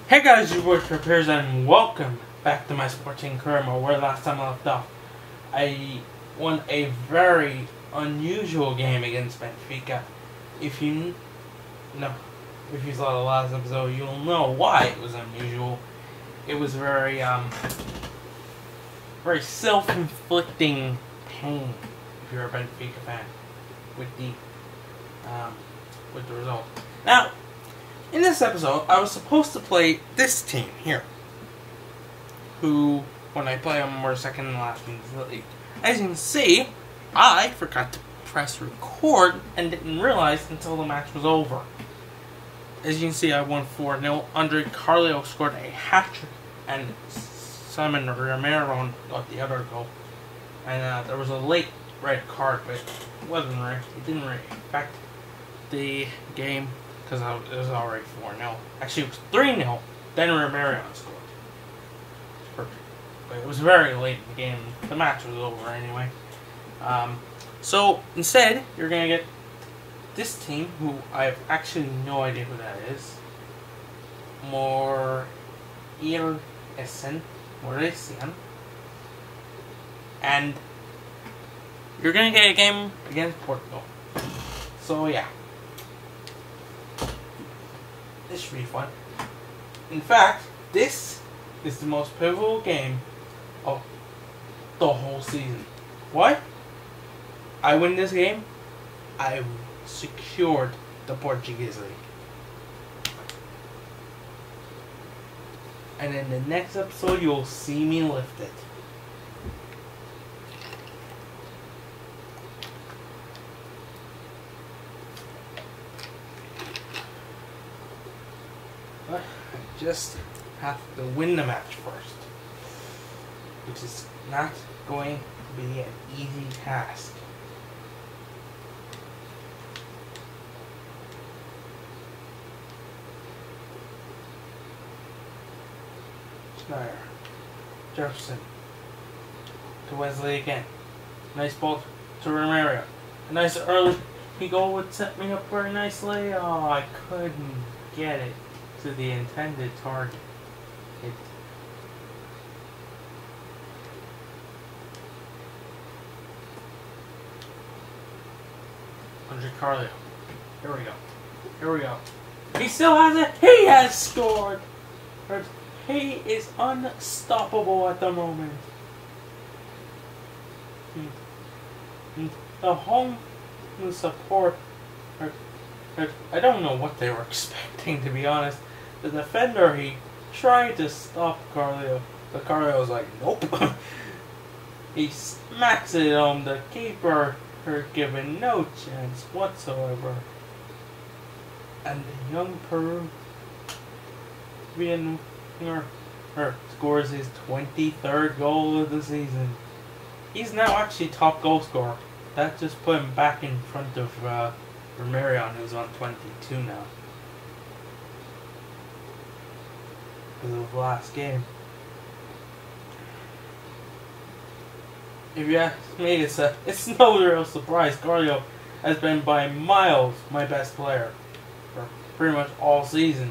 Hey guys, your boy Prepares and welcome back to my Sporting career. Where last time I left off, I won a very unusual game against Benfica. If you saw the last episode, you'll know why it was unusual. It was very self-inflicting pain. If you're a Benfica fan, with the result. Now, in this episode, I was supposed to play this team here, who, when I play them, were second and last in the league. As you can see, I forgot to press record and didn't realize until the match was over. As you can see, I won 4-0. Andre Carleo scored a hat-trick, and Simon Romero got the other goal. And there was a late red card, but it didn't really affect the game, because it was already 4-0. Actually, it was 3-0. Then Romero scored. Perfect. But it was very late in the game. The match was over anyway. So, instead, you're going to get this team, who I have actually no idea who that is. Morecian. And you're going to get a game against Portugal. So, yeah. This should be fun. In fact, this is the most pivotal game of the whole season. Why? I win this game, I secured the Portuguese league. And in the next episode, you'll see me lift it. But I just have to win the match first, which is not going to be an easy task. Schneider, Jefferson, to Wesley again. Nice ball to Romero. A nice early goal would set me up very nicely. Oh, I couldn't get it to the intended target. Andre Carleo. Here we go. Here we go. He still has it. He has scored. He is unstoppable at the moment. The home support. I don't know what they were expecting, to be honest. The defender, he tried to stop Carleo, but Carleo was like, nope. He smacks it on the keeper, given no chance whatsoever. And the young Peruvian scores his 23rd goal of the season. He's now actually top goal scorer. That just put him back in front of Romero, who's on 22 now. Because of the last game. If you ask me, it's no real surprise. Carleo has been by miles my best player for pretty much all season.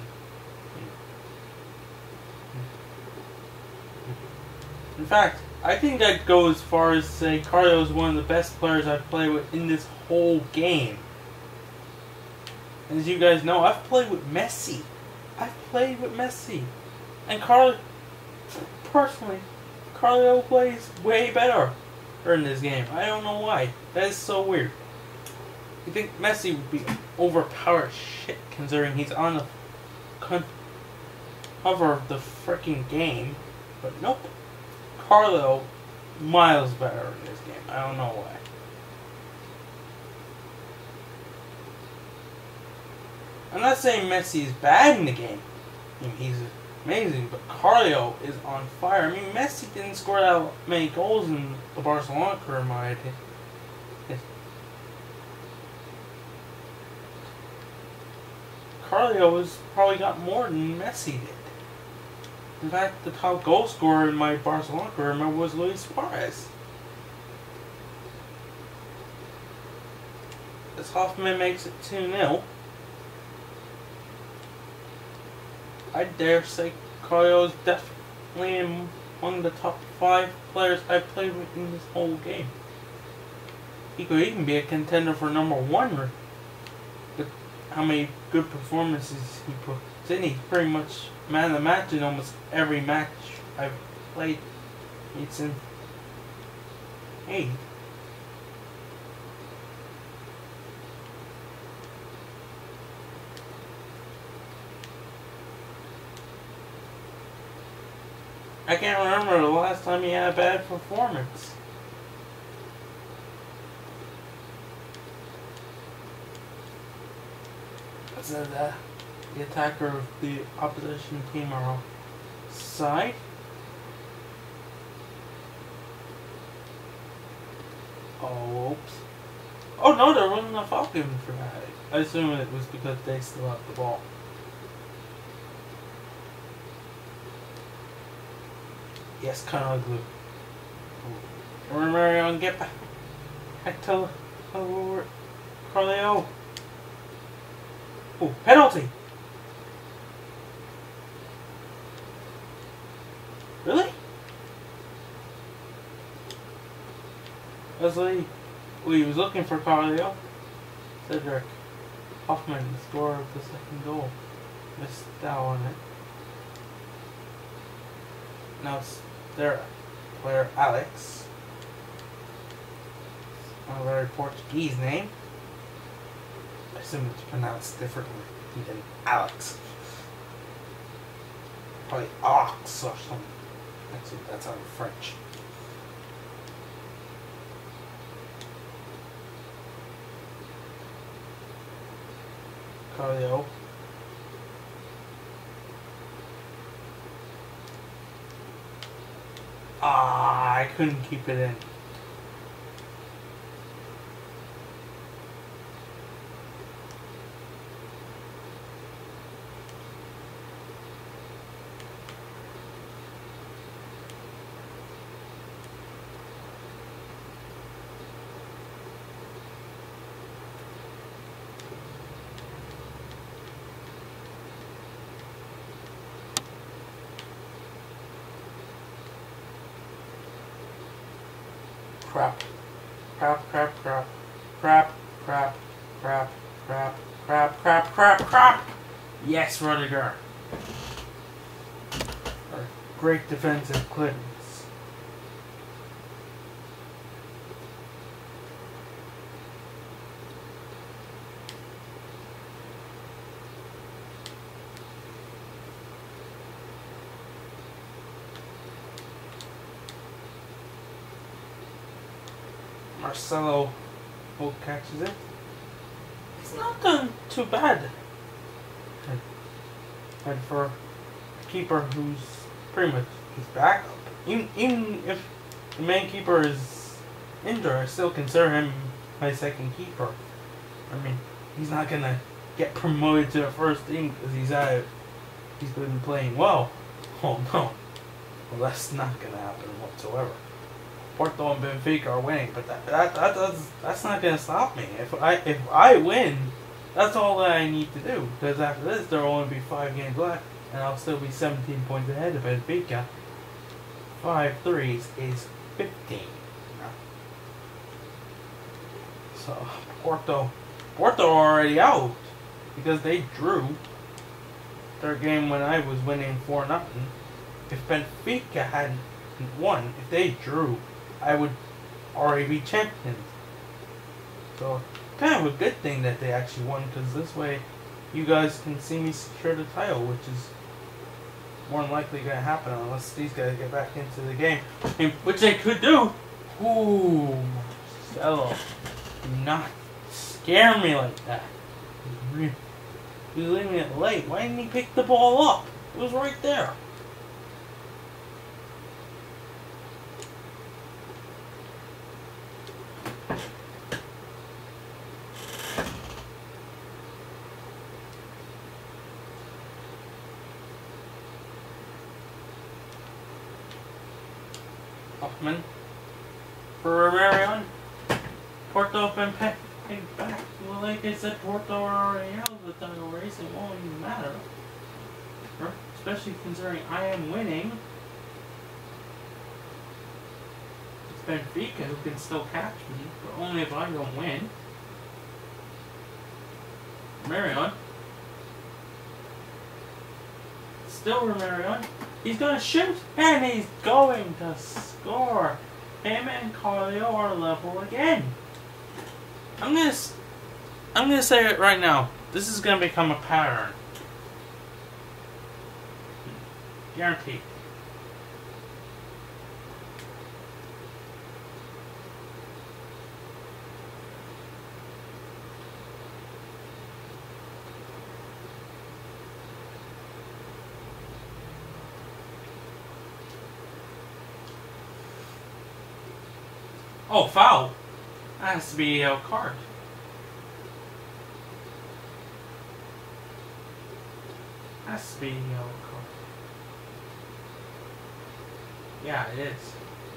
In fact, I think I'd go as far as to say Carleo is one of the best players I've played with in this whole game. As you guys know, I've played with Messi. And personally, Carleo plays way better in this game. I don't know why. That is so weird. You think Messi would be overpowered shit, considering he's on the cover of the freaking game. But nope. Carleo, miles better in this game. I don't know why. I'm not saying Messi is bad in the game. I mean, he's amazing, but Carleo is on fire. I mean, Messi didn't score that many goals in the Barcelona career, in my opinion. Carleo has probably got more than Messi did. In fact, the top goal scorer in my Barcelona career was Luis Suarez. As Hoffman makes it 2-0. I dare say Carlo is definitely among the top 5 players I've played with in this whole game. He could even be a contender for number 1 with how many good performances he puts in. He's pretty much man of the match in almost every match I've played. It's in. Hey. I can't remember the last time he had a bad performance. So the attacker of the opposition team are offside. Oh, oops. Oh no, there wasn't a foul given for that. I assume it was because they still have the ball. Yes, kind of ugly. Romero, get back. Back to Carleo. Oh, penalty! Really? Leslie, he was looking for Carleo. Cedric Hoffman, the scorer of the second goal, missed out on it. Now it's their player Alex. A very Portuguese name. I assume it's pronounced differently than Alex. Probably Ox or something. That's out of French. Carleo. I couldn't keep it in. Crap. Crap, crap, crap. Crap, crap, crap, crap, crap, crap, crap, crap! Yes, Rudiger. Great defensive clearance. Marcelo catches it. He's not done too bad. And for a keeper who's pretty much his backup, even if the main keeper is injured, I still consider him my second keeper. I mean, he's not gonna get promoted to the first team because he's been playing well. Oh no, well that's not gonna happen whatsoever. Porto and Benfica are winning, but that's not gonna stop me. If I win, that's all that I need to do. Because after this, there will only be 5 games left, and I'll still be 17 points ahead of Benfica. 5 threes is 15. So Porto are already out because they drew their game when I was winning 4-0. If Benfica hadn't won, if they drew, I would already be champions. So, kind of a good thing that they actually won, because this way you guys can see me secure the title, which is more than likely going to happen unless these guys get back into the game, which they could do. Ooh, Marcelo, do not scare me like that. He's leaving it late. Why didn't he pick the ball up? It was right there. Hoffman for Romero. Porto been paid back. Well, like I said, Porto are already out of the title race. It won't even matter. especially considering I am winning. It's Benfica who can still catch me, but only if I don't win. Marion. Still Romarion. He's gonna shoot, and he's going to score. Him and Carlio are level again. I'm gonna say it right now. This is gonna become a pattern. Guaranteed. Oh, foul! That has to be a card. Has to be a card. Yeah, it is.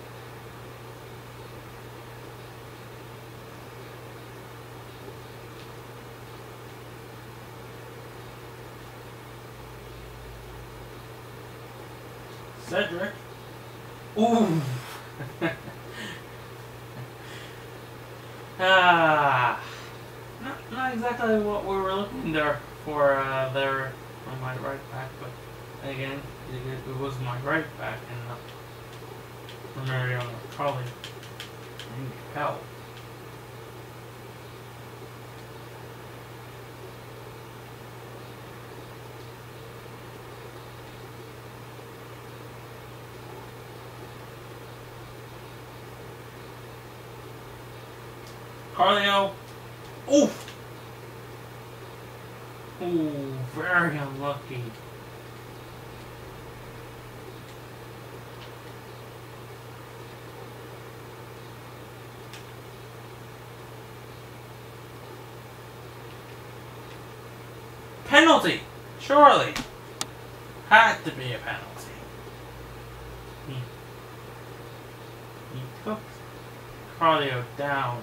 Cedric. Ooh. Not exactly what we were looking there for there on my right back, but again, it was my right back and Mario Carly and Hell. Carlio. Oof! Ooh, very unlucky. Penalty! Surely. Had to be a penalty. He took Carlio down.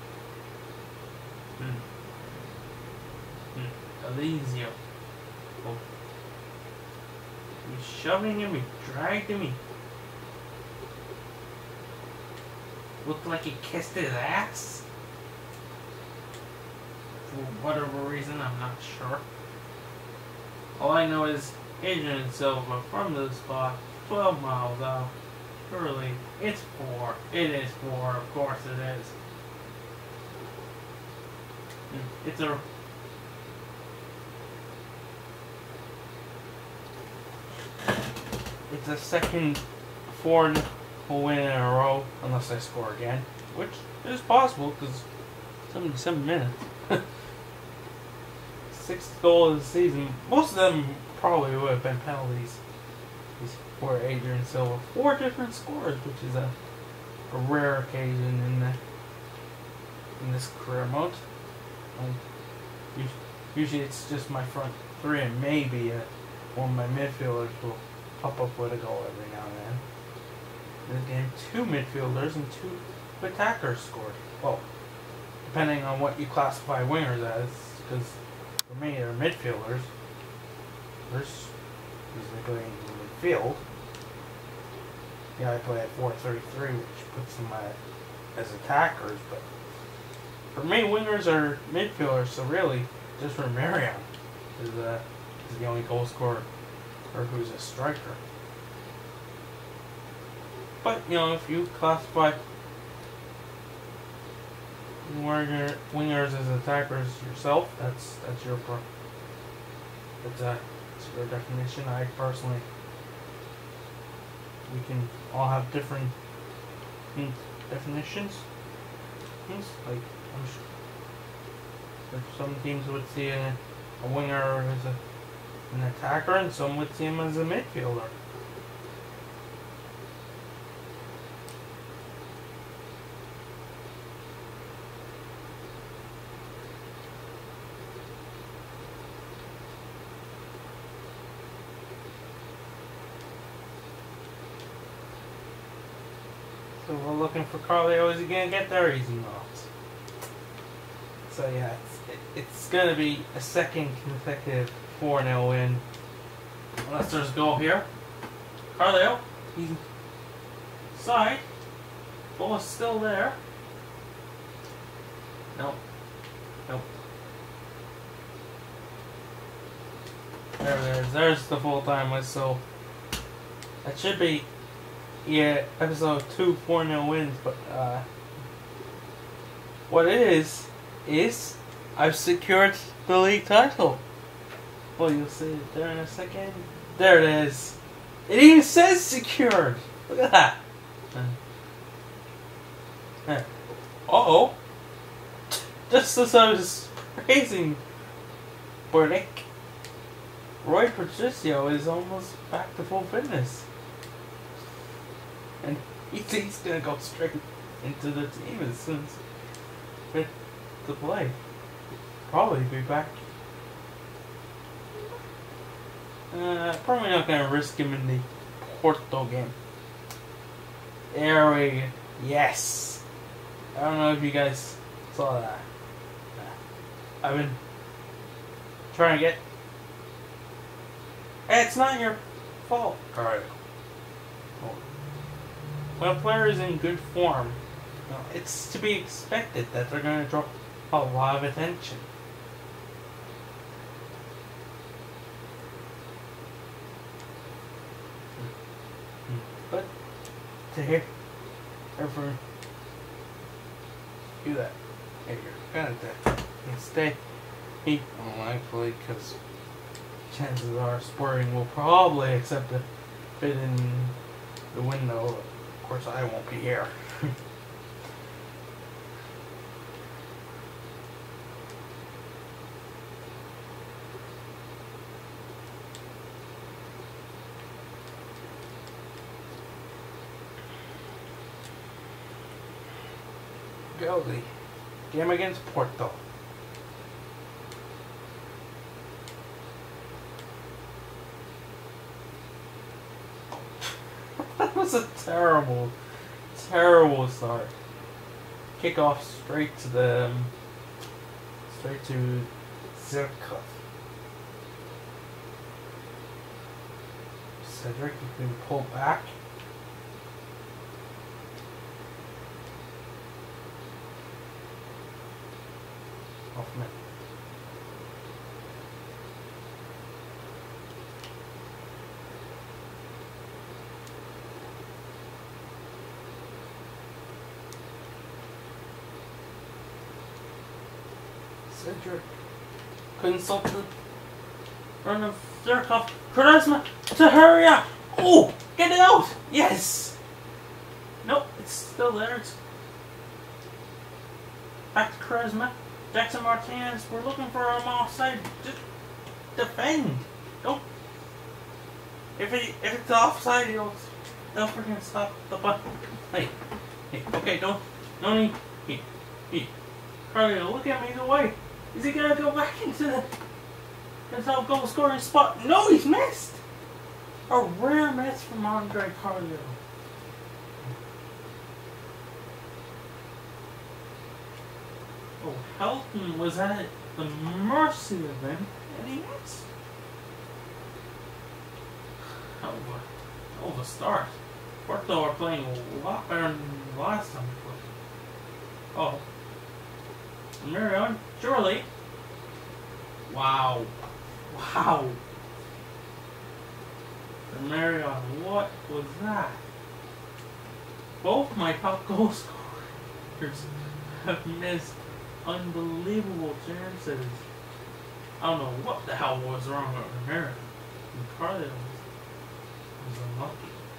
Alizio. Oh. He's shoving him, he dragged him, he looked like he kissed his ass. For whatever reason, I'm not sure. All I know is Adrian Silva from the spot, 12 miles out. Surely, it's 4. It is 4, of course it is. It's a second 4-0 win in a row, unless I score again, which is possible because 77 minutes. 6th goal of the season. Most of them probably would have been penalties. For Adrian Silva, 4 different scores, which is a rare occasion in this career mode. Usually it's just my front 3 and maybe one of my midfielders will pop up with a goal every now and then. In the game, 2 midfielders and 2 attackers scored. Well, depending on what you classify wingers as, because for me they're midfielders. There's usually going in midfield. Yeah, I play at 4-3-3, which puts them as attackers, but for me, wingers are midfielders, so really, just Romarion is the only goal scorer, or who's a striker. But, you know, if you classify wingers as attackers yourself, that's your definition. I personally, we can all have different definitions. Like, I'm sure some teams would see a winger as an attacker, and some would see him as a midfielder. So we're looking for Carlio. Is he going to get there? He's not. So yeah, it's going to be a second consecutive 4-0 win. Unless there's a goal here. Carlisle. He's side. Ball is still there. Nope. Nope. There it is. There's the full-time whistle. That should be, yeah, episode 2 4-0 wins, but what it is I've secured the league title. Well, you'll see it there in a second. There it is. It even says secured. Look at that. Uh-oh. Just as I was praising Burdick, Roy Patricio is almost back to full fitness. And he thinks he's going to go straight into the team as soon as fit to play. Probably be back. Probably not going to risk him in the Porto game. There we go. Yes. I don't know if you guys saw that. I've been trying to get. Hey, it's not your fault, Carl. When a player is in good form, it's to be expected that they're going to draw a lot of attention. But to hear everyone do that, hey, you're gonna stay unlikely because chances are Sporting will probably accept a bid in the window. Of course, I won't be here. Goldie. Game against Porto. That was a terrible, terrible start. Kick off straight to Zirkov. Cedric, you can pull back. Hoffman. Cedric. Consultant. Run of Zirkov. Charisma to hurry up. Oh! Get it out! Yes! Nope, it's still there. It's back to Charisma. Jackson Martinez, we're looking for him offside. Just defend. Don't. If it's offside, they'll freaking stop the ball. Hey, okay, don't. No need. Hey. Carly, look at me the way. Is he gonna go back into the goal scoring spot? No, he's missed. A rare miss from Andre Carlo. Oh, Helton was at the mercy of him, and he missed. Hell of a start. Porto are playing a lot better than last time we played. Oh. Marion, surely. Wow. Wow. Marion, what was that? Both my top goal scorers have missed unbelievable chances. I don't know what the hell was wrong with Romero. And Carlos was unlucky.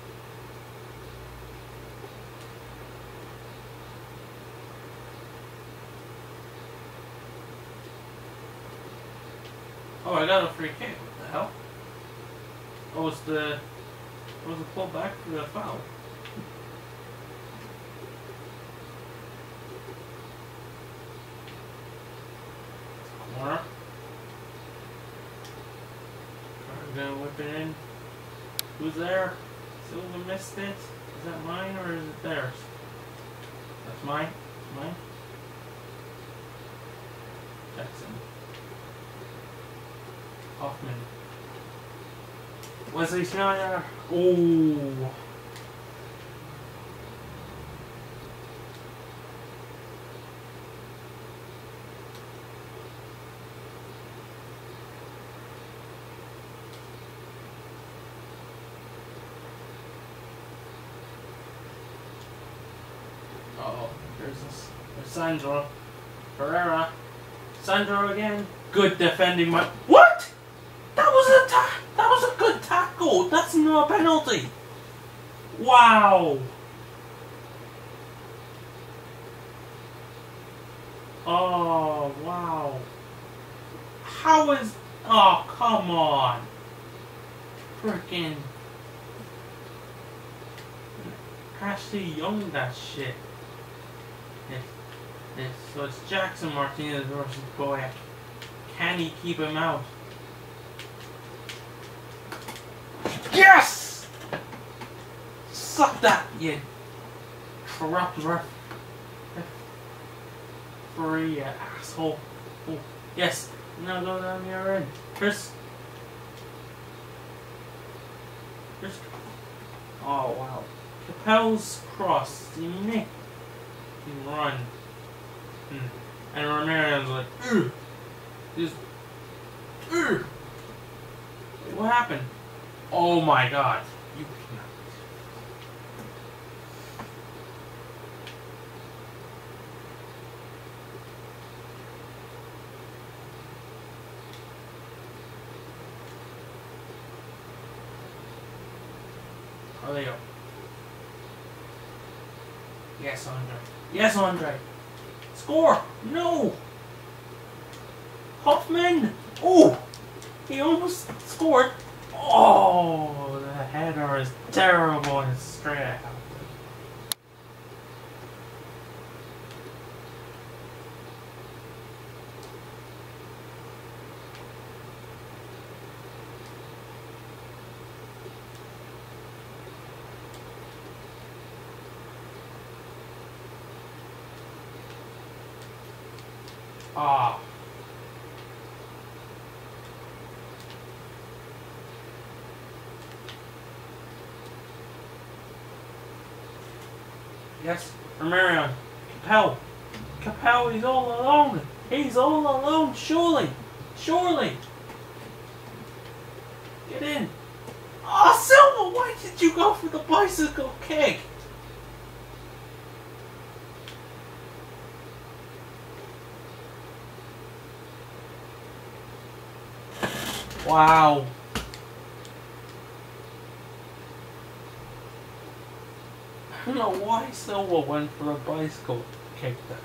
Oh, I got a free kick. What the hell? Oh, was the pull back for the foul? Corner. Gonna whip it in. Who's there? Silva missed it. Is that mine or is it theirs? That's mine. Mine. Jackson. Hoffman. Wesley Snyder. Ooh. Uh-oh, there's Sandro. Pereira. Sandro again. Good defending my... What?! That was a good tackle! That's not a penalty! Wow! Oh, wow. How is... Oh, come on. Frickin' Ashley Young that shit. So it's Jackson Martinez versus Boyack. Can he keep him out? Yes! Suck that, you corrupt referee, asshole. Oh, yes. Now go down the other end. Chris. Oh, wow. Capel's cross. He run. And Ramirez like, ugh. Just, ugh. What happened? Oh my god. You cannot. Oh, there you go. Yes, Andre. Yes, Andre. Score! No! Hoffman! Oh! He almost scored. Oh, the header is terrible and straight out. Ah. Yes, Romero. Capel, he's all alone. He's all alone, surely. Surely. Get in. Oh, Silva, why did you go for the bicycle kick? Wow. I don't know why Silva went for a bicycle kick there.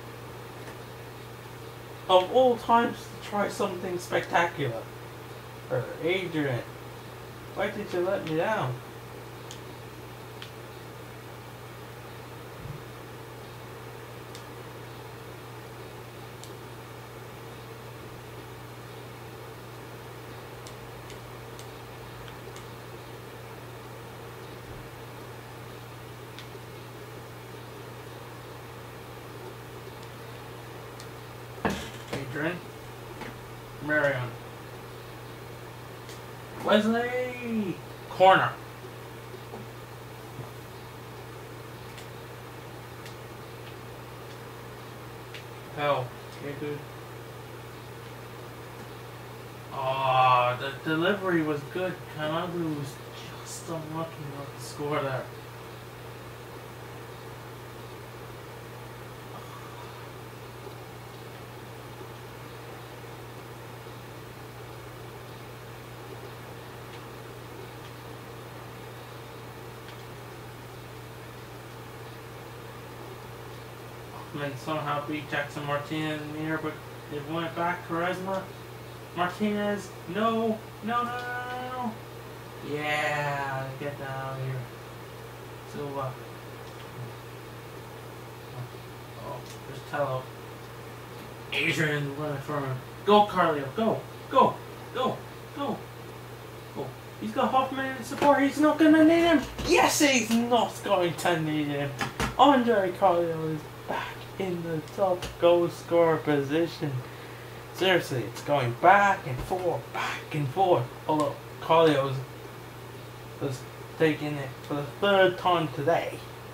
Of all times to try something spectacular. Or Adrian, why did you let me down? Adrian, Marion, Wesley, corner. Hell, okay, dude. Oh, the delivery was good. Kanadu was just unlucky not to score there. And somehow beat Jackson Martinez in the air, but it went back. Quaresma, Martinez, no. Yeah, get down here. Silva. Oh, there's Tello. Adrian running for him. Go, Carlio, go. He's got Hoffman in support. He's not gonna need him. Yes, he's not going to need him. Andre Carlio is back in the top goal scorer position. Seriously, it's going back and forth. Although Carlio's was taking it for the third time today.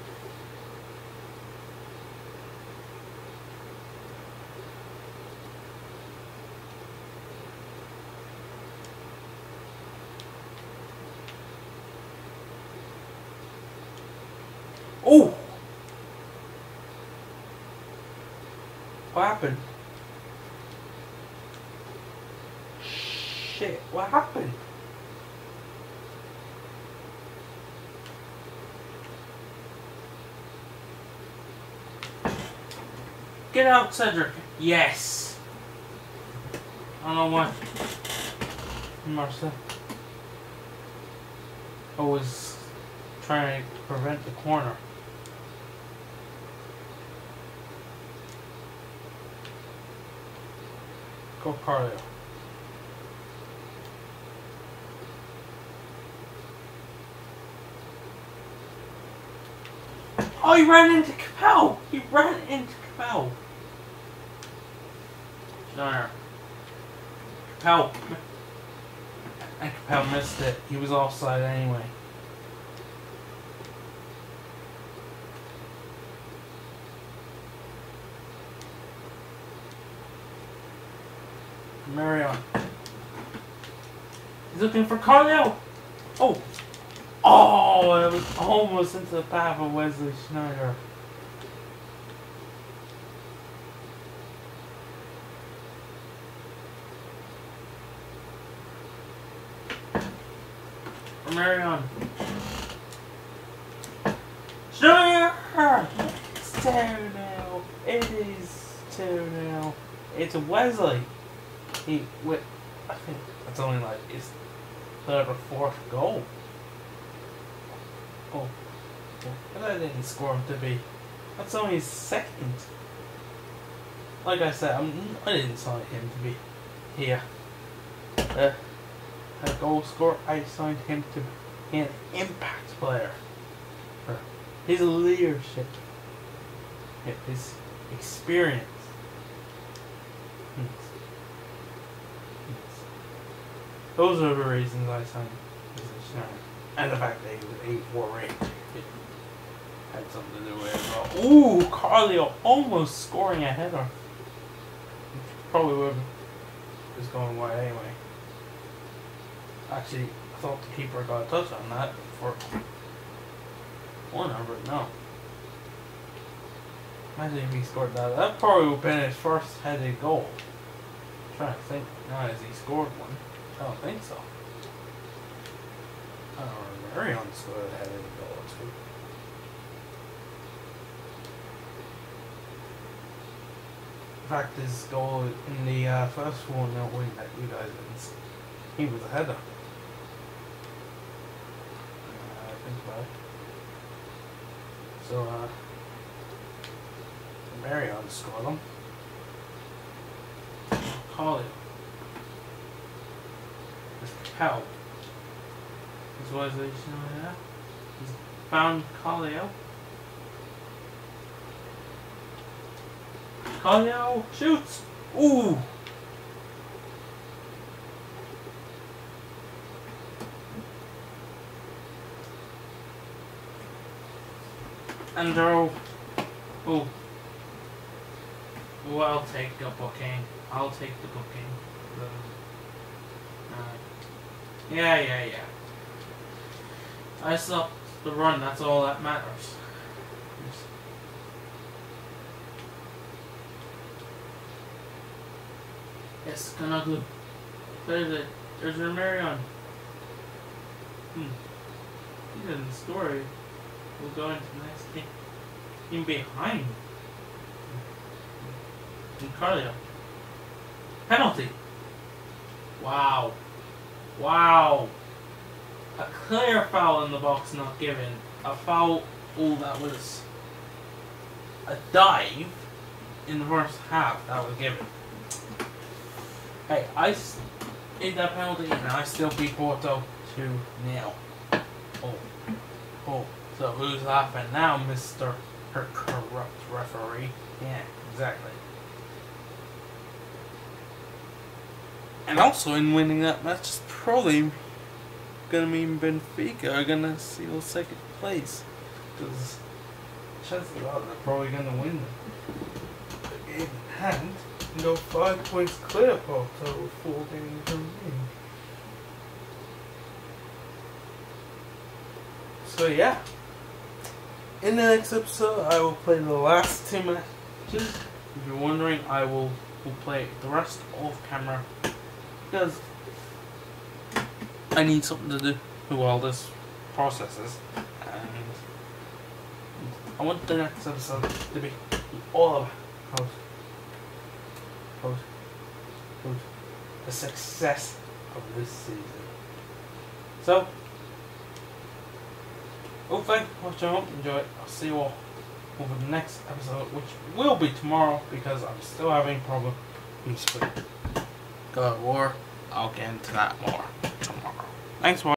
Oh! What happened? Shit, what happened? Get out, Cedric. Yes. I don't know what. Marcel. I was trying to prevent the corner. Go Carlo. Oh, he ran into Capel! He ran into Capel! Schneider. Capel. And Capel missed it. He was offside anyway. Marion. He's looking for Carlo! Oh! Oh, it was almost into the path of Wesley Schneider. Marion. Schneider! It's 2-0. It is 2-0. It's Wesley. I think that's only like his third or fourth goal. Oh, but I didn't score him to be. That's only his second. Like I said, I didn't sign him to be here. A goal scorer, I signed him to be an impact player. For his leadership, his experience. Those are the reasons I signed Schneider. And the fact that he was 8-4 ranked had something to do with it as well. Ooh, Carlio almost scoring a header. Probably would have was going wide anyway. Actually, I thought the keeper got a touch on that for corner, but no. Imagine if he scored that. That probably would have been his first headed goal. I'm trying to think now as he scored one. I don't think so. I don't remember. Marion scored a headed goal too. In fact, his goal in the first 1-0 win that you guys didn't see, he was a header. I think about it. So, Marion scored them. Collier. Capel. This was a He's found Collier. Collier shoots! Ooh! Andrew. Ooh. Ooh, I'll take a booking. I'll take the booking. Yeah. I stopped the run, that's all that matters. Yes, kinda good. There's your Marion. He didn't score. We'll go into the next game. Even behind. And Carlio. Penalty. Wow. A clear foul in the box not given. A foul, that was a dive in the first half that was given. Hey, I in that penalty and I still beat Porto 2-0. Oh. So who's laughing now, Mr. Her corrupt referee? Yeah, exactly. And also in winning that match, probably gonna mean Benfica are gonna seal second place. Because chances are they're probably gonna win the game in hand and go 5 points clear of Porto with 4 games remaining. So yeah. In the next episode, I will play the last 2 matches. If you're wondering, I will play the rest off camera because I need something to do while this processes, and I want the next episode to be all about the success of this season. So, hopefully, watch out, enjoy it. I'll see you all over the next episode, which will be tomorrow because I'm still having a problem with God of War. I'll get into that more tomorrow. Thanks for watching.